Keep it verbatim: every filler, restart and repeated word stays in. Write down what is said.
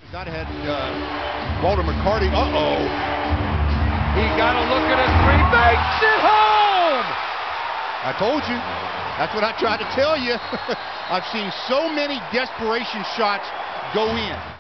Got ahead, uh, Walter McCarty. Uh-oh. He got a look at a three, makes it home! I told you. That's what I tried to tell you. I've seen so many desperation shots go in.